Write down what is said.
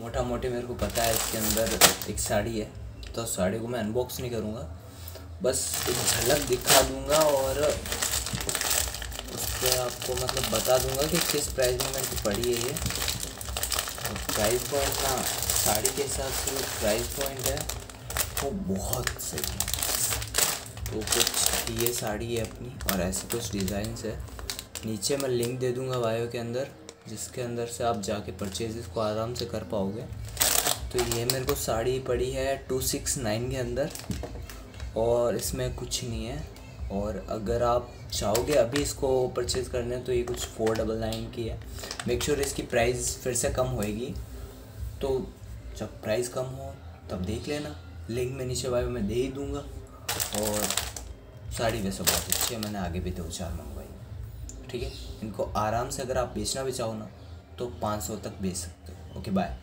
मोटा मोटी मेरे को पता है इसके अंदर एक साड़ी है, तो साड़ी को मैं अनबॉक्स नहीं करूँगा, बस एक झलक दिखा दूँगा और उस पर आपको मतलब बता दूँगा कि किस प्राइस में मेरे को पड़ी है ये। प्राइस पॉइंट ना, साड़ी के हिसाब से जो प्राइस पॉइंट है वो बहुत सही है। तो कुछ ये साड़ी है अपनी और ऐसे कुछ डिज़ाइंस है। नीचे मैं लिंक दे दूँगा बायो के अंदर, जिसके अंदर से आप जाके परचेज़ को आराम से कर पाओगे। तो ये मेरे को साड़ी पड़ी है 269 के अंदर और इसमें कुछ नहीं है। और अगर आप चाहोगे अभी इसको परचेज़ करने तो ये कुछ 499 की है। मेक श्योर इसकी प्राइस फिर से कम होएगी, तो जब प्राइस कम हो तब देख लेना। लिंक में नीचे बायो में दे ही दूँगा। और साड़ी वैसे बहुत अच्छी है, मैंने आगे भी 2-4 मंगवाई। ठीक है, इनको आराम से अगर आप बेचना भी चाहो ना तो 500 तक बेच सकते हो। Okay bye.